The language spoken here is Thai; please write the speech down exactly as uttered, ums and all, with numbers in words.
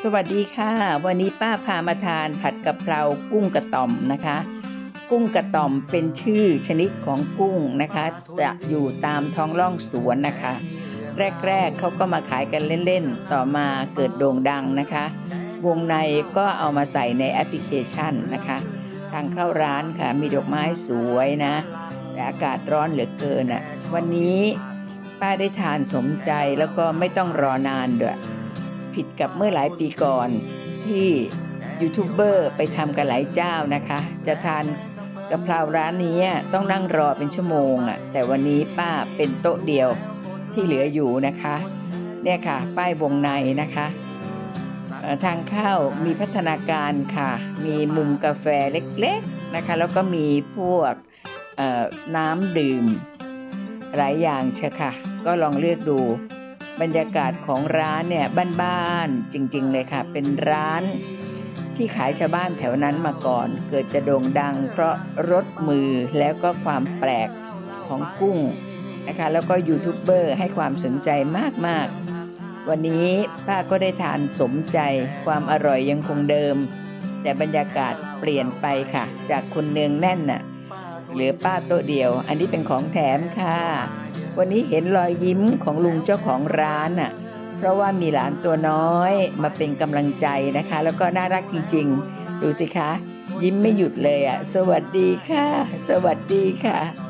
สวัสดีค่ะวันนี้ป้าพามาทานผัดกะเพรากุ้งกระต่อมนะคะกุ้งกระต่อมเป็นชื่อชนิดของกุ้งนะคะจะอยู่ตามท้องร่องสวนนะคะแรกๆเขาก็มาขายกันเล่นๆต่อมาเกิดโด่งดังนะคะวงในก็เอามาใส่ในแอปพลิเคชันนะคะทางเข้าร้านค่ะมีดอกไม้สวยนะแต่อากาศร้อนเหลือเกินอ่ะวันนี้ป้าได้ทานสมใจแล้วก็ไม่ต้องรอนานด้วยผิดกับเมื่อหลายปีก่อนที่ยูทูบเบอร์ไปทำกันหลายเจ้านะคะจะทานกะเพราร้านนี้ต้องนั่งรอเป็นชั่วโมงอ่ะแต่วันนี้ป้าเป็นโต๊ะเดียวที่เหลืออยู่นะคะเนี่ยค่ะป้ายวงในนะคะทางเข้ามีพัฒนาการค่ะมีมุมกาแฟเล็กๆนะคะแล้วก็มีพวกน้ำดื่มหลายอย่างเชียวค่ะก็ลองเลือกดูบรรยากาศของร้านเนี่ยบ้านๆจริงๆเลยค่ะเป็นร้านที่ขายชาวบ้านแถวนั้นมาก่อนเกิดจะโด่งดังเพราะรสมือแล้วก็ความแปลกของกุ้งนะคะแล้วก็ยูทูบเบอร์ให้ความสนใจมากๆวันนี้ป้าก็ได้ทานสมใจความอร่อยยังคงเดิมแต่บรรยากาศเปลี่ยนไปค่ะจากคนเนืองแน่นน่ะเหลือป้าโต๊ะเดียวอันนี้เป็นของแถมค่ะวันนี้เห็นรอยยิ้มของลุงเจ้าของร้านน่ะเพราะว่ามีหลานตัวน้อยมาเป็นกำลังใจนะคะแล้วก็น่ารักจริงๆดูสิคะยิ้มไม่หยุดเลยอ่ะสวัสดีค่ะสวัสดีค่ะ